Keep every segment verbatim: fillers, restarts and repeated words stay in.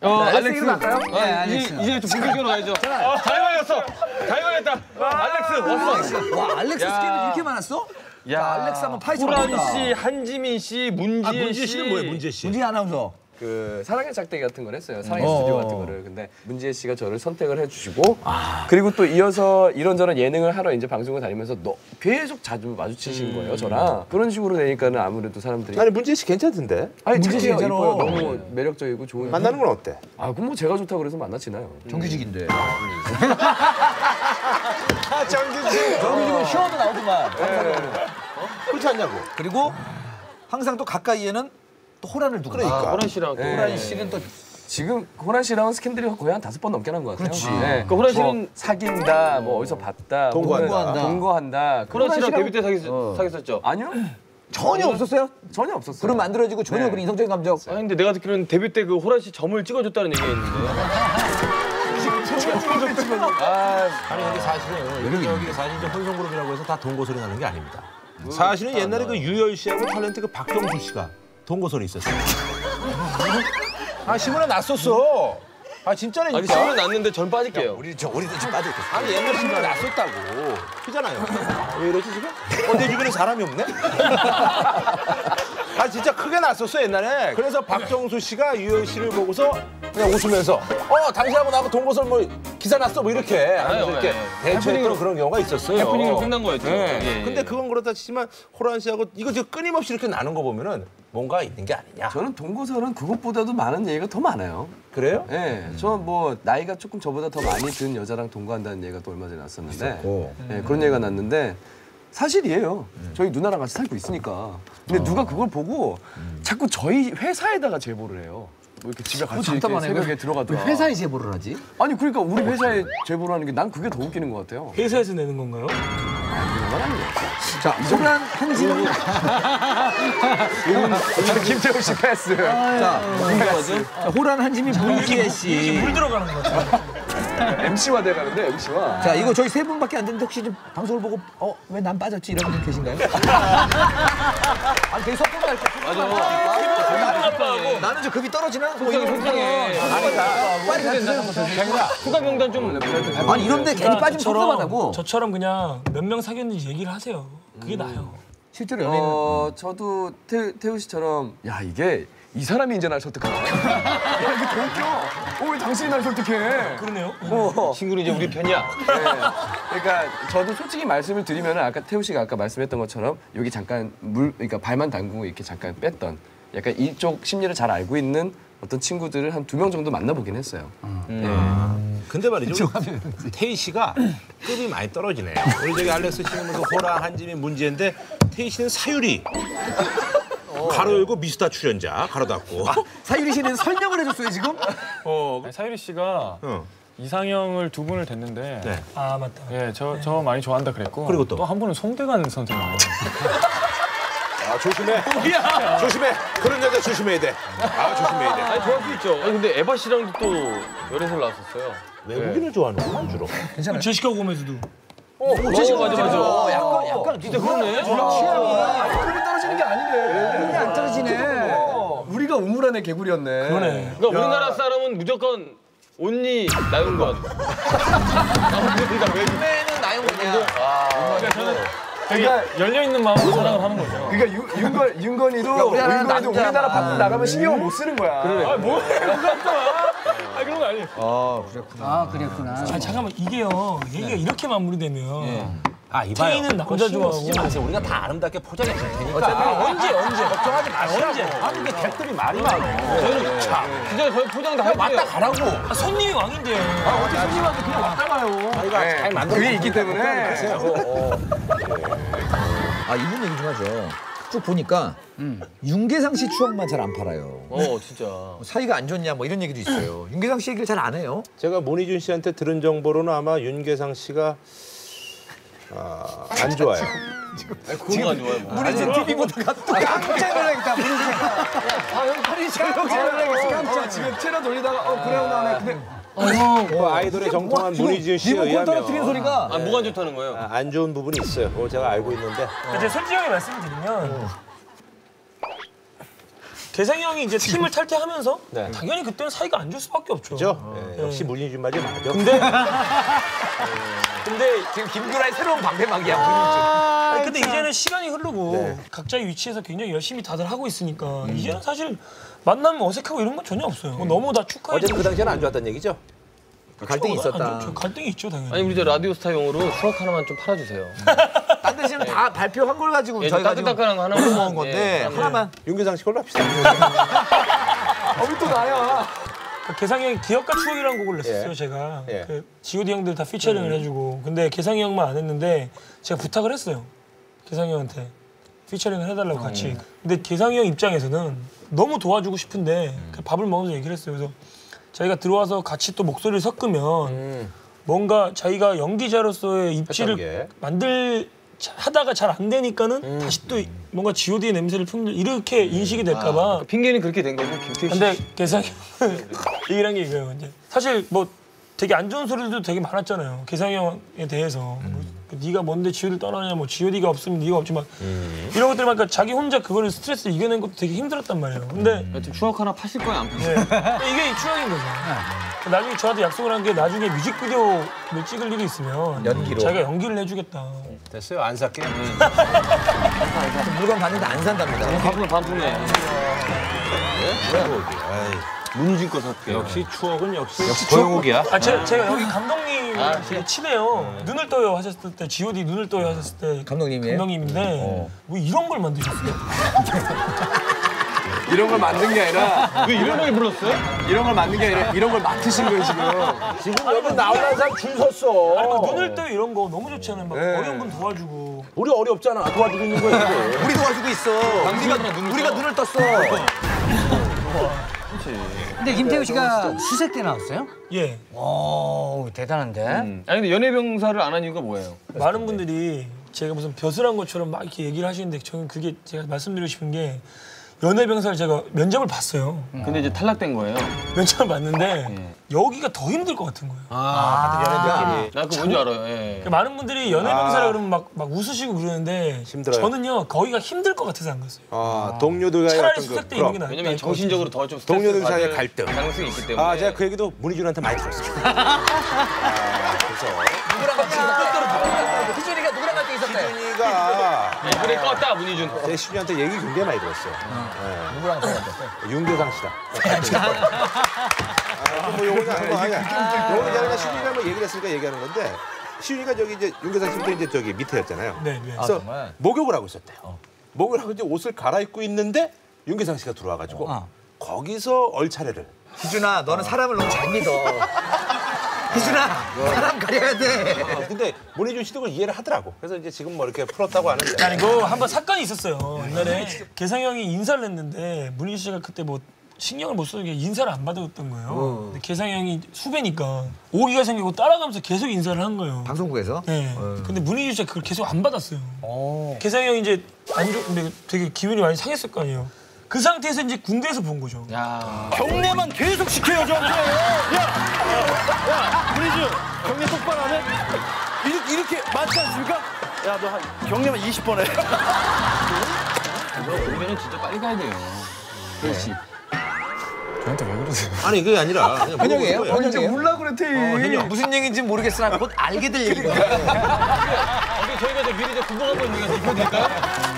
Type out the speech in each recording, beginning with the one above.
어, 알렉스. 할까요? 네, 알렉스. 이제, 이제 좀 본격적으로 가야죠. 아, 잘 걸렸어. 잘 걸렸다. 알렉스 왔어. 와, 알렉스 야. 스케일이 이렇게 많았어? 야, 자, 알렉스 한번 파헤쳐봐. 호란 씨, 한지민 씨, 문지혜 아, 씨. 문지혜 씨는 뭐예요, 문지혜 씨? 문지혜 아나운서. 그 사랑의 짝대기 같은 걸 했어요. 사랑의 어. 스튜디오 같은 거를. 근데 문지혜 씨가 저를 선택을 해주시고 그리고 또 이어서 이런저런 예능을 하러 이제 방송을 다니면서 너 계속 자주 마주치신 음. 거예요, 저랑. 그런 식으로 되니까는 아무래도 사람들이 아니 문지혜 씨 괜찮던데? 아니 문지혜 씨 착해요, 괜찮아. 이뻐요. 너무 매력적이고 좋은. 만나는 건 어때? 아, 그럼 뭐 제가 좋다고 그래서 만나지나요? 정규직인데. 아 정규직. 정규직은 쉬어도 나오더만. 그렇지 않냐고. 그리고 항상 또 가까이에는 또 호란을 두고. 그러니까. 호란 씨랑 또. 호란 씨는 또 지금 호란 씨랑은 스캔들이 거의 한 다섯 번 넘게 난 것 같아요. 그렇지. 네. 그 호란 씨는 뭐 사귄다, 뭐 어디서 봤다, 동거한다. 동거한다. 동거한다. 호란 씨랑 씨랑- 데뷔 때 사귀, 사귀었죠? 아니요, 전혀 없었어요? 전혀 없었어요. 그럼 만들어지고 전혀 네. 그런 이성적인 감정. 아 근데 내가 듣기로는 데뷔 때 그 호란 씨 점을 찍어줬다는 얘기가 있는데. 아니 근데 사실은 여기 사실 이제 혼성그룹이라고 해서 다 동거 소리 나는 게 아닙니다. 사실은 옛날에 그 유열 씨하고 탤런트 그 박정수 씨가 동거 소리 있었어요. 아 신문에 났었어. 아 진짜라니까. 아니 신문 났는데 전 빠질게요. 우리 저 우리도 지금 빠져 있겠어. 아니 옛날 신문에 났었다고. 그잖아요. 왜 이러지 지금? 어, 내 주변에 사람이 없네? 아 진짜 크게 났었어 옛날에. 그래서 박정수 씨가 유열 씨를 보고서 그냥 웃으면서 어 당신하고 나하고 동거설 뭐 기사 났어 뭐 이렇게 하면서 이렇게 예. 대처했던 그런 경우가 있었어요. 해프닝으로 끝난 거였죠. 네. 예, 예. 근데 그건 그렇다 치지만 호란 씨하고 이거 지금 끊임없이 이렇게 나는 거 보면은 뭔가 있는 게 아니냐. 저는 동거설은 그것보다도 많은 얘기가 더 많아요. 그래요? 네, 저 뭐 나이가 조금 저보다 더 많이 든 여자랑 동거한다는 얘기가 또 얼마 전에 났었는데 네, 그런 얘기가 났는데 사실이에요. 저희 누나랑 같이 살고 있으니까. 근데 누가 그걸 보고 자꾸 저희 회사에다가 제보를 해요. 뭐 이렇게 집에 같이 이렇게 잠깐만요. 새벽에 들어가더라. 왜 회사에 제보를 하지? 아니 그러니까 우리 회사에 제보를 하는 게 난 그게 더 웃기는 것 같아요. 회사에서 내는 건가요? 자, 호란 한지민. 김태우 씨 패스. 자, 자, 호란 한지민 문지혜 씨. 물 들어가는 거 같아. 엠씨화 돼가는데 엠씨화. 자, 이거 저희 세 분밖에 안 되는데 혹시 좀 방송을 보고 어, 왜 난 빠졌지 이런 분 계신가요? 아니, 되게 섭섭해 할 것 같아. 맞아. 나는 저 급이 떨어지나? 뭐 속상해, 이런 속상해. 빨리 가주세요. 휴가 명단 좀. 아니, 이런데 괜히 빠지면 섭섭하다고. 저처럼 그냥 몇 명 사귀었는지 얘기를 하세요. 그게 나아요. 실제로 연예인 어, 저도 태, 태우 씨처럼 야 이게 이 사람이 이제 날 설득하네. 야 이게 더 웃겨. 어, 왜 당신이 날 설득해? 그러네요. 어. 친구는 이제 우리 편이야. 네. 그러니까 저도 솔직히 말씀을 드리면 아까 태우 씨가 아까 말씀했던 것처럼 여기 잠깐 물 그러니까 발만 담그고 이렇게 잠깐 뺐던 약간 이쪽 심리를 잘 알고 있는 어떤 친구들을 한 두 명 정도 만나보긴 했어요. 음. 근데 말이죠. 태희 씨가 급이 많이 떨어지네요. 우리 저기 알렉스 씨는 무슨 호라, 한지민, 문지혜인데 태희 씨는 사유리. 가로 열고 미스터 출연자 가로 닫고. 사유리 씨는 설명을 해줬어요 지금? 어, 사유리 씨가 어. 이상형을 두 분을 댔는데 네. 아 맞다. 예, 저, 저 많이 좋아한다 그랬고 그리고 또? 한 분은 송대관 선생님. 아 조심해. 조심해. 그런 여자 조심해야 돼. 아 조심해야 돼. 아니 좋아할 수 있죠. 아니 근데 에바 씨랑도 또 열애설 나왔었어요. 외국인을 좋아하는구나 주로. 제시카 고메즈도. 어, 어 맞아 맞아. 어, 약간 약간 진짜 그러네. 급이 떨어지는 게 아니네. 힘이 안 떨어지네. 우리가 우물안의 개구리였네. 그러네. 그러니까 우리나라 사람은 무조건 온리 나윤건. 그러니까 외국. 꿈에는 나영원이야. 그러니까 저는 되게 그러니까- 열려 있는 마음으로 사랑을 하는 거죠. 그러니까 유, 윤건 윤건이도 우리나라 윤건이도 남자만. 우리나라 밖으로 나가면 신경을 못 쓰는 거야. 아 뭐야 무섭다. 아 그런 거 아니에요. 아 그랬구나. 아 그랬구나. 아 잠깐만 이게요. 얘기가 이렇게 마무리되면 아 이봐요. 태희는 남자 좋아하고 쓰지 마세요. 우리가 다 아름답게 포장해 줄 테니까. 아, 언제 언제 걱정하지 마시라고. 언제? 아 근데 댓글이 말이 많아. 저는 참 진짜 저희 포장 다 할게요. 맞다 가라고. 아, 손님이 왕인데. 어떻게 손님한테 그냥 왔다 가요. 저희가 잘 만들어. 그게 있기 때문에. 아 이분 얘기 좀 하죠. 쭉 보니까 윤계상 씨 추억만 잘 안 팔아요. 어 진짜. 사이가 안 좋냐 뭐 이런 얘기도 있어요. 윤계상 씨 얘기를 잘 안 해요. 제가 문희준 씨한테 들은 정보로는 아마 윤계상 씨가 아, 안 좋아요. 그거 안 좋아요. 뭐. 문희준 티비보다 깜짝 놀라겠다. 문희준. 아 여기 팔이 깜짝 놀라겠어. 깜짝. 지금 채널 돌리다가 어 그래 나오네. 근데 그 아이돌의 정통한 문희준 씨에 리모컨 떨어뜨리는 의하면 소리가. 아 뭐가 안 좋다는 거예요? 아, 안 좋은 부분이 있어요. 그걸 제가 알고 있는데 이제 솔직하게 말씀드리면 개상이 형이 이제 팀을 탈퇴하면서 당연히 그때는 사이가 안 좋을 수밖에 없죠. 그죠? 네, 역시 물리준 말이 맞아. 근데 근데 지금 김구라의 새로운 방패막이야. 아니, 근데 이제는 시간이 흐르고 각자의 위치에서 굉장히 열심히 다들 하고 있으니까 이제는 사실 만나면 어색하고 이런 건 전혀 없어요. 뭐 너무 다 축하해. 어제는 그 당시에는 안 좋았다는 얘기죠? 갈등이 있었다. 갈등이 있죠 당연히. 아니 우리 저 라디오스타용으로 추억 하나만 좀 팔아주세요. 딴 데는 다 발표한 걸 가지고 예, 저희가 지금 따끈따끈한 거 하나만 먹은 건데 예, 하나만. 윤계상 씨 걸로 합시다. 어이 또 나야. 그 개상이 형이 기억과 추억이라는 곡을 냈었어요 예. 제가. 예. 그 지오디 형들 다 피처링을 해주고 근데 개상이 형만 안 했는데 제가 부탁을 했어요. 개상이 형한테 피처링을 해달라고 같이. 근데 개상이 형 입장에서는 너무 도와주고 싶은데 그 밥을 먹으면서 얘기를 했어요. 그래서 자기가 들어와서 같이 또 목소리를 섞으면 음. 뭔가 자기가 연기자로서의 입지를 했던 게. 만들 하다가 잘 안 되니까는 다시 또 뭔가 지오디의 냄새를 품는 이렇게 인식이 될까봐. 핑계는 그렇게 된 거고 김태희 씨. 근데 개상이 형은 얘기를 한 게 이거예요. 이제 사실 뭐 되게 안 좋은 소리도 되게 많았잖아요. 개상이 형에 대해서. 뭐 네가 뭔데 지오디를 떠나냐, 뭐 지오디가 없으면 네가 없지만 이런 것들 막 자기 혼자 그거를 스트레스를 이겨낸 것도 되게 힘들었단 말이에요. 근데 여튼 추억 하나 파실 거야 안 파실 네. 이게 추억인 거죠. 나중에 저한테 약속을 한 게 나중에 뮤직비디오를 찍을 일이 있으면 연기로. 자기가 연기를 해주겠다. 됐어요. 안 살게요. 물건 봤는데 안 산답니다. 반품 반품해. 문희준 거 살게. 역시 추억은 역시, 역시 조영욱이야. 아, 제, 제가 여기 감독님 아, 되게 친해요. 눈을 떠요 하셨을 때, 지오디 눈을 떠요 하셨을 때 감독님이에요? 감독님인데 뭐 이런 걸 만드셨어요? 이런 걸 만든 게 아니라 왜 이런 걸 불렀어요? 이런 걸 만든 게 아니라 이런 걸 맡으신 거예요 지금. 지금 여기 나오는 사람 줄 섰어. 아니, 막 눈을 떠요 이런 거 너무 좋잖아요. 막 네. 어려운 분 도와주고. 우리 어렵잖아. 도와주고 있는 거야. 이게. 우리 도와주고 있어. 우리가 우리가 눈을 떴어. 근데 김태우 씨가 수색 때 나왔어요? 예. 오, 대단한데? 음. 아니 근데 연예병사를 안 한 이유가 뭐예요? 많은 분들이 제가 무슨 벼슬한 것처럼 막 이렇게 얘기를 하시는데 저는 그게 제가 말씀드리고 싶은 게 연예병사를 제가 면접을 봤어요. 근데 이제 탈락된 거예요. 면접을 봤는데 여기가 더 힘들 것 같은 거예요. 아, 같은 연예들끼리. 나 그거 뭔지 알아요. 예. 그러니까 많은 분들이 연예병사라 그러면 막, 막 웃으시고 그러는데 힘들어요. 저는요 거기가 힘들 것 같아서 안 갔어요. 아, 동료들과의 차라리 어떤 수색 그 때 있는 게 그럼. 나을 왜냐면 것 정신적으로 더 좀 동료들 스트레스 사이의 받을 갈등. 가능성이 있기 때문에. 아, 제가 그 얘기도 문희준한테 많이 들었어요. 아, 그래서 누구랑 같이 있었대? 희준이가 누구랑 같이 있었대? 희준이가 예, 그래 껐다 문희준. 제 희준이한테 얘기 굉장히 많이 들었어요. 누구랑 같이 있었대? 윤계상 씨다. 아, 뭐 요거는 아닌 거 아니야. 요거는 아니라 시준이가 뭐 얘기를 했으니까 얘기하는 건데 시준이가 저기 이제 윤계상 씨부터 이제 저기 밑에였잖아요. 네, 네. 그래서 정말? 목욕을 하고 있었대요. 목욕을 하고 이제 옷을 갈아입고 있는데 윤계상 씨가 들어와가지고 어. 거기서 얼차례를. 희준아, 너는 사람을 너무 잘 믿어. 희준아, 사람 가려야 돼. 어, 근데 문희준 씨도 그걸 이해를 하더라고. 그래서 이제 지금 뭐 이렇게 풀었다고 하는데. 아니 이거 한번 사건이 있었어요. 옛날에 개상이 형이 인사를 했는데 문희 씨가 그때 뭐 신경을 못 써서 인사를 안 받았던 거예요. 근데 개상이 형이 후배니까 오기가 생기고 따라가면서 계속 인사를 한 거예요. 방송국에서? 네. 근데 문희 씨가 그걸 계속 안 받았어요. 개상이 형이 이제 안 좋, 근데 되게 기분이 많이 상했을 거 아니에요. 그 상태에서 이제 군대에서 본 거죠. 야. 경례만 계속 시켜요, 저한테. 야, 야, 문희준, 경례 똑바로 안 해? 이렇게, 이렇게 맞지 않습니까? 야, 너 한 경례만 이십 번 해. 그러면은 진짜 빨리 가야 돼요. 그렇지. 아니 그게 아니라 그냥 현역이에요? 물어보는 거예요. 현역이에요? 몰라 그래 태. 현역. 무슨 얘기인지 모르겠으나 곧 알게 될 얘기예요. 어디 저희가 저 미리 저 궁금한 거 있는 거 짚어드릴까요?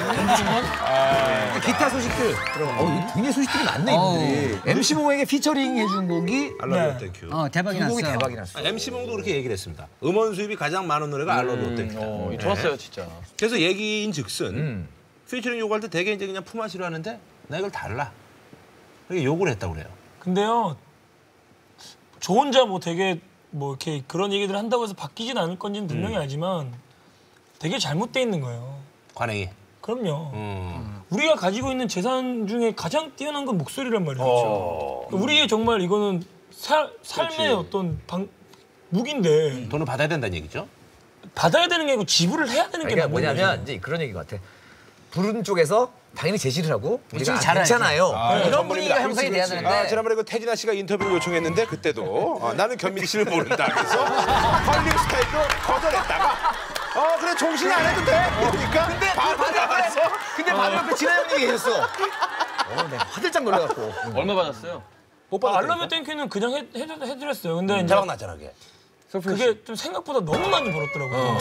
기타 소식들. 어, 이거 굉장히 소식들이 많네, 이분들이. 엠씨 몽에게 피처링 해준 곡이 알라뷰 네. 땡큐. 어, 대박이 두 곡이 났어. 대박이 났어. 엠씨몽도 그렇게 얘기를 했습니다. 음원 수입이 가장 많은 노래가 알라뷰 땡큐. 어, 좋았어요 진짜. 그래서 얘기인즉슨 음. 피처링 요구할 때 되게 이제 그냥 품앗이로 하는데 나 이걸 달라. 그렇게 요구를 했다고 그래요. 근데요, 저 혼자 뭐 되게 뭐 이렇게 그런 얘기들 한다고 해서 바뀌진 않을 건지는 분명히 알지만 되게 잘못돼 있는 거예요. 관행이. 그럼요. 음. 우리가 가지고 있는 재산 중에 가장 뛰어난 건 목소리란 말이죠. 어. 우리의 정말 이거는 사, 삶의 그렇지. 어떤 방, 무기인데 돈을 받아야 된다는 얘기죠. 받아야 되는 게 아니고 지불을 해야 되는 게 그러니까 맞는 뭐냐면 거죠. 이제 그런 얘기 같아. 부른 쪽에서 당연히 제시를 하고 우리가 아, 잘하지. 괜찮아요. 이런 전문입니다. 분위기가 형성이 돼야 되는데 아, 지난번에 그 태진아 씨가 인터뷰를 요청했는데 그때도 어, 나는 견민기 씨를 모른다 그래서 컬링 스타일도 거절했다가 어 그래 종신 안 해도 돼 그러니까 근데 바로 나와서 근데 바로 옆에 진아 형님이 계셨어. 어, 네. 화들짝 놀래갖고. 얼마 받았어요? 못 아, 알라뷰 땡큐는 그냥 해, 해, 해드렸어요. 근데 이제 자막 났잖아 그게. 그게 좀 생각보다 너무 많이 벌었더라고요.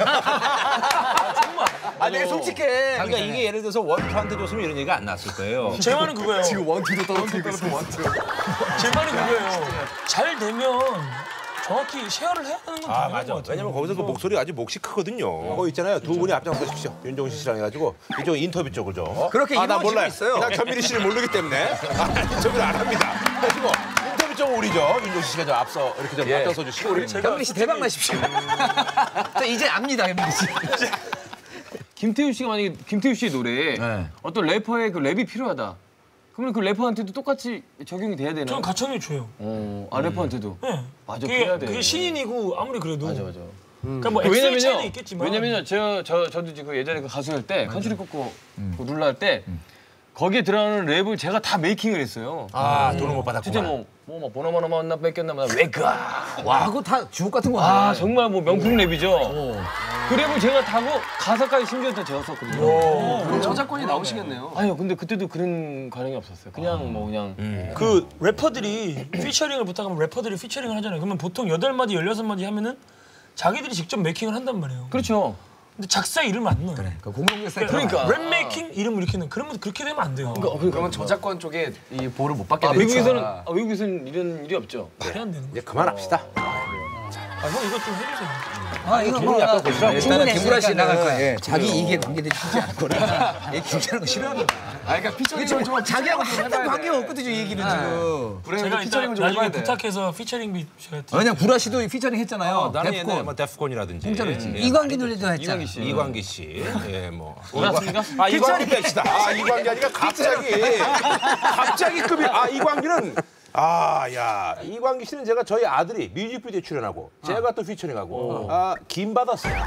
아, 내가 솔직해. 그러니까 이게 예를 들어서 원투한테 줬으면 이런 얘기가 안 났을 거예요. 제 말은 그거예요. 지금 원투도 떨어뜨리고 있어 원투. 제 말은 그거예요. 잘 되면 정확히 쉐어를 해야 되는 건 아 당연한 맞아. 것 같아요. 왜냐면 거기서 그 목소리가 아주 몫이 크거든요. 거 있잖아요. 두 분이 앞장서십시오. 윤종신 씨랑 해가지고 이쪽 인터뷰 쪽을 좀. 그렇게 아, 나 이루어지고 몰라요. 있어요. 나 견미리 씨를 모르기 때문에 아, 인터뷰를 안 합니다. 그래가지고 인터뷰 쪽은 우리죠. 윤종신 씨가 좀 앞서 이렇게 좀 앞장서 주시고. 우리 현민이 씨 대박 나십시오. 저 이제 압니다, 현민이 씨. 김태우 씨가 만약에 김태우 씨의 노래에 네. 어떤 래퍼의 그 랩이 필요하다. 그러면 그 래퍼한테도 똑같이 적용이 돼야 되나요? 저는 가창력 줘요. 어, 아 래퍼한테도. 네. 맞아, 그게, 그래야 돼. 그게 신인이고 아무리 그래도. 맞아 맞아. 그러니까 뭐 엑셀 차이는 있겠지만. 왜냐면요, 저, 저, 저도 지금 그 예전에 그 가수 할 때, 컨츄리 꼬꼬 그 룰라 할 때, 거기에 들어가는 랩을 제가 다 메이킹을 했어요. 아 돈을 못 받았구나. 진짜 뭐, 뭐, 막, 보나마나 만나 뺏겼나, 왜 까? 와, 그거 다 주옥 같은 거네. 아, 정말 뭐 명품 랩이죠. 그 랩을 제가 타고 가사까지 심지어 다 제가 썼거든요. 그럼 저작권이 나오시겠네요. 아니요, 근데 그때도 그런 관행이 없었어요. 그냥 뭐, 그냥. 그 래퍼들이 피처링을 부탁하면 래퍼들이 피처링을 하잖아요. 그러면 보통 여덟 마디, 열여섯 마디 하면은 자기들이 직접 메이킹을 한단 말이에요. 그렇죠. 근데 작사 이름 안 넣어요. 그래, 그 공동체 사이트. 그러니까. 랩 메이킹 이름 이렇게 넣어. 그러면 그렇게 되면 안 돼요. 그러면 저작권 쪽에 이 보를 못 받게 아, 되죠. 외국에서는, 아, 외국에서는 이런 일이 없죠. 말이 안 되는 이제 거죠. 그만합시다. 아, 형 이거 좀 해주세요. 아 이거 뭐 약간 보시라고. 일단은 김구라 씨는 나갈 거야. 예, 자기 이익에 관계되지 않거나 얘 김구라는 거 싫어합니다. 아 그러니까 피처링을 지금 좀 자기하고 피처링을 한단 좀 관계가 해봐야 돼. 없거든요, 이 얘기는 지금. 브레이브 제가 일단 피처링을 좀 나중에 해봐야 돼. 부탁해서 피처링비 제가 드릴게요. 왜냐 구라 씨도 피처링 했잖아요. 나는 옛날에 데프콘. 뭐 데프콘이라든지. 공짜로 했지. 예, 이광기 노래도 했잖아. 이광기 씨. 이광기 씨. 예, 뭐. 몰랐습니까? 아, 이광기 뺍시다. 아, 이광기 아니라 갑자기. 갑자기 급이. 아, 이광기는. 아, 야. 이광기 씨는 제가 저희 아들이 뮤직비디오에 출연하고, 제가 또 피처링하고, 아, 김 받았어요.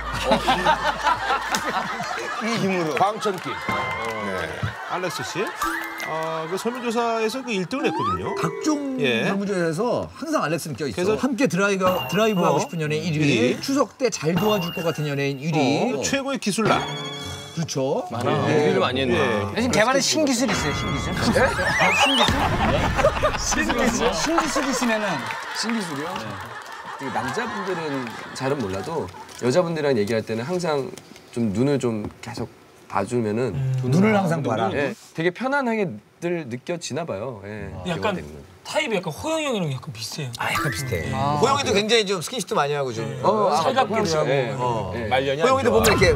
김으로. 광천김. 네. 알렉스 씨. 아, 그 설문조사에서 그 일 등을 했거든요. 각종 예. 설문조사에서 항상 알렉스는 껴있어. 그래서- 함께 드라이브, 드라이브 하고 어. 싶은 연예인 일 위, 추석 때 잘 도와줄 것 같은 연예인 일 위. 어, 최고의 기술라. 그렇죠. 많아. 얘기를 많이 했네. 요즘 개발에 신기술 있어요, 신기술. 신기술? 신기술? 신기술 있으면은 신기술이요? 그 남자분들은 잘은 몰라도 여자분들이랑 얘기할 때는 항상 좀 눈을 좀 계속 봐주면은 눈을 항상 봐라. 예, 되게 편안하게 늘 느껴지나 봐요. 예, 약간 대화 때문에. 타입이 약간 호영이 형이랑 약간 비슷해요. 아, 약간 비슷해. 호영이도 굉장히 좀 스킨십도 많이 하고 좀. 어, 아, 살갑게 그렇죠. 하고. 예, 어. 예. 말년이 호영이도 보면 이렇게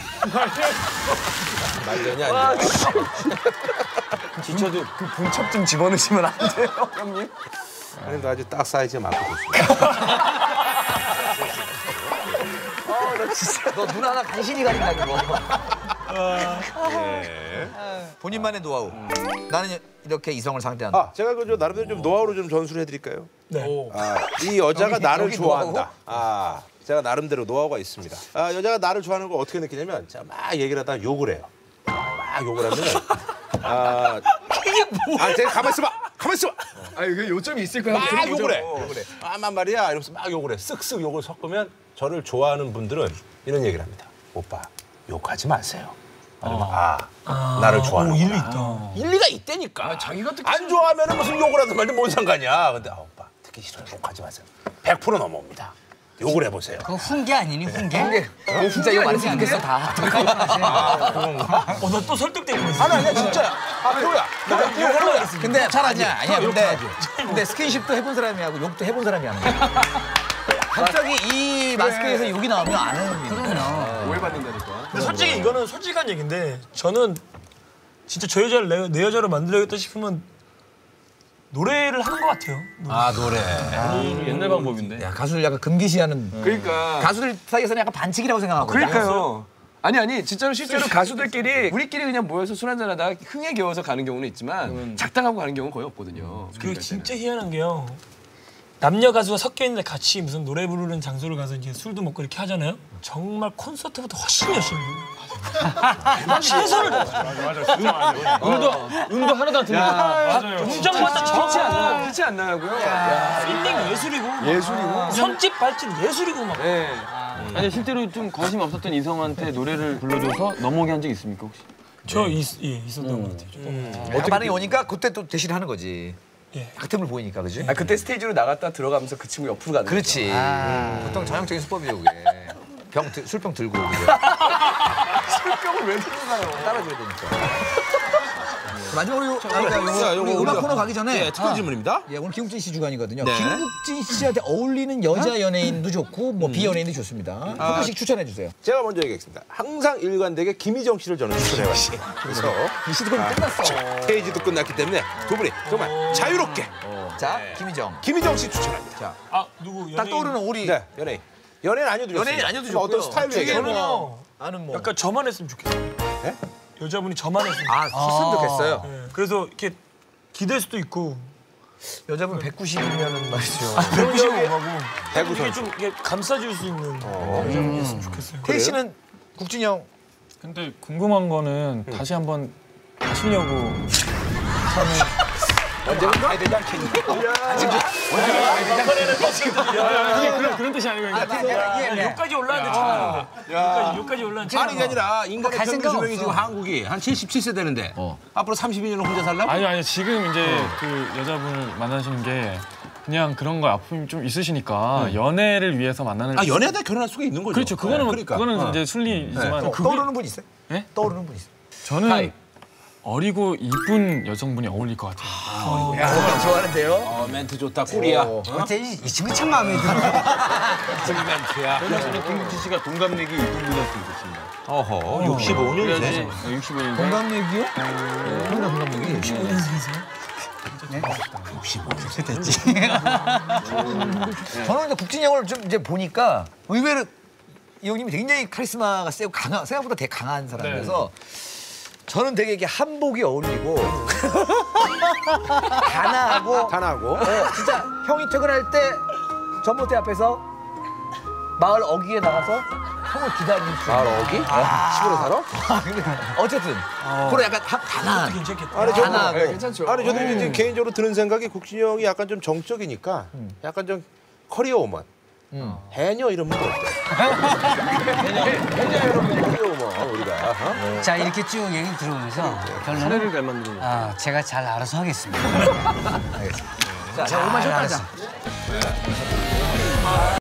말년이 안 좋아. 지쳐도 그 분첩 좀 집어넣으시면 안 돼요, 형님? 그래도 아주 딱 사이즈에 맞고 좋습니다. 너 눈 하나 간신히 가린다 이거. 예. 본인만의 노하우. 나는 이렇게 이성을 상대한다. 아, 제가 그저 나름대로 좀 노하우로 좀 전수를 해드릴까요? 네. 아, 이 여자가 여기, 나를 여기 좋아한다. 아, 제가 나름대로 노하우가 있습니다. 아, 여자가 나를 좋아하는 걸 어떻게 느끼냐면 제가 막 얘기를 하다가 욕을 해요. 막 욕을 하면 아, 아, 제가 가만 있어봐, 가만 있어봐. 아, 그 요점이 있을 거야. 막 욕을 해. 아만 말이야 이러면서 막 욕을 해. 쓱쓱 욕을 섞으면 저를 좋아하는 분들은 이런 얘기를 합니다. 오빠 욕하지 마세요. 아니면 아, 나를 좋아하는 오, 일리 있다. 일리가 있다니까. 자기가 듣기 안 좋아하면 무슨 욕을 하든 말든 뭔 상관이야. 근데 아, 오빠 듣기 싫어요. 욕하지 마세요. 백 퍼센트 넘어옵니다. 욕을 해보세요. 그거 훈계 아니니, 훈계? 너 진짜 이거 많이 생각했어 다. 어, 나 또 설득되고 있어. 아니 아니야 진짜야. 아 표야. 나 욕을 안 했어. 근데 잘하지. 아니야. 근데 근데 스킨십도 해본 사람이 하고 욕도 해본 사람이 하는 거야. 갑자기 이 마스크에서 욕이 나오면 안 해요. 그러면. 오해받는다니까. 근데 솔직히 이거는 솔직한 얘기인데 저는 진짜 저 여자를 내, 내 여자로 만들어야겠다 싶으면 노래를 하는 것 같아요. 노래. 아 노래. 옛날 방법인데. 야 가수를 약간 금기시하는. 그러니까 가수들 사이에서는 약간 반칙이라고 생각하고. 그러니까요. 아니 아니 진짜로 실제로 가수들끼리 우리끼리 그냥 모여서 술 한잔하다가 흥에 겨워서 가는 경우는 있지만 작당하고 가는 경우는 거의 없거든요. 그리고 진짜 희한한 게요. 남녀 가수가 섞여 있는데 같이 무슨 노래 부르는 장소를 가서 이제 술도 먹고 이렇게 하잖아요. 정말 콘서트보다 훨씬 열심히 해요. 최선을 다해요. 음도 음도 하나도 안 틀려. 맞아요. 음정마다 그렇지 않나? 정말 그렇지 않나고요? 필링 예술이고 예술이고 손짓 발짓 예술이고 막. 네. 아니 실제로 좀 관심 없었던 이성한테 노래를 불러줘서 넘어오게 한 적 있습니까 혹시? 저 있, 예, 있었던 것 같아요. 조금. 어떻게 반응이 오니까 그때 또 대신 하는 거지. 예. 같은 걸 보이니까 그지? 아, 그때 스테이지로 나갔다 들어가면서 그 친구 옆으로 가는 그렇지. 보통 전형적인 수법이에요 그게. 병 들- 술병 들고 그게. 술병을 왜 들고 가요? 따라줘야 되니까. 마지막으로 아, 그러니까 자, 요- 우리 요거 음악 우리가- 코너 가기 전에 예, 특별 질문입니다. 예, 오늘 김국진 씨 주간이거든요. 네. 김국진 씨한테 어울리는 여자 연예인도 좋고 뭐 비연예인도 좋습니다. 한 분씩 추천해 주세요. 제가 먼저 얘기하겠습니다. 항상 일관되게 김희정 씨를 저는 추천해왔어요. 그래서 이 시드콤이 끝났어. 스테이지도 끝났기 때문에 두 분이 정말 자유롭게 자, 김희정. 김희정 씨 추천합니다. 자, 아 누구 연예인? 딱 떠오르는 오리. 네, 연예인. 연예인 아니어도 좋습니다. 연예인 아니어도 뭐 어떤 좋고요. 스타일로 중에 얘기해요? 뭐 아는 뭐. 약간 저만 했으면 좋겠어요. 예? 여자분이 저만 했으면. 아, 썼으면 좋겠어요. 예. 그래서 이렇게 기댈 수도 있고. 여자분 백구십이면은 말이죠. 백구십오하고 배구 이게 선수. 좀 이게 감싸줄 수 있는 여자분이 했으면 좋겠어요. 태희 씨는 국진이 형 근데 궁금한 거는 다시 한번 하시려고 언제는 가야 되지 않겠니? 그런, 그런 뜻이 아니고 그러니까 여기까지 올라왔는데 참았는데. 여기까지 여기까지 올라왔는데. 아니, 그게 아니라 인간의 갈 평균 생각 수명이 없어. 지금 한국이 한 칠십칠 세 되는데 앞으로 삼십이 년을 혼자 살라고? 아니 아니 지금 이제 그 여자분을 만나시는 게 그냥 그런 거 아픔이 좀 있으시니까 연애를 위해서 만나는 아, 연애하다 결혼할 수가 있는 거죠. 그렇죠 그거는 네, 그러니까. 그거는 어. 이제 순리지만 어, 그게 떠오르는 분 있어요? 예? 떠오르는 분 있어요? 저는 어리고 이쁜 여성분이 어울릴 것 같아요. 야, 좋아하는데요? 어, 멘트 좋다, 꿀이야. 어? 어때? 이, 이 친구 참 마음에 들어. 멘트야. 저는 김국진 씨가 동갑내기 이쁜 분이었으면 좋겠습니다. 어허, 육십오 년이네. 그래야지 육십오 년생. 동갑내기요? 형이랑 동갑내기? 육십오 년생이세요? 저는 이제 국진이 형을 좀 이제 보니까 의외로 이 형님이 굉장히 카리스마가 세고 강한, 생각보다 되게 강한 사람이라서 저는 되게 이게 한복이 어울리고 단아하고 단하고. 어, 진짜 형이 퇴근할 때 전봇대 앞에서 마을 어귀에 나가서 형을 기다릴 수 마을 어귀? 시골에 살아? 어쨌든 그런 약간 하- 단아한 괜찮겠다. 아니, 저도, 단아하고. 예, 괜찮죠. 아니, 저도 이제 개인적으로 드는 생각이 국진이 형이 약간 좀 정적이니까 약간 좀 커리어 오먼. 해녀 이런 분도 어때? 해녀 여러분 커리어 오먼 우리가. 어? 자, 이렇게 쭉 얘기를 들어보면서 결론은 사례를 잘 만드는 거. 아, 제가 잘 알아서 하겠습니다. 자, 자, 오만 쉬었다 하자.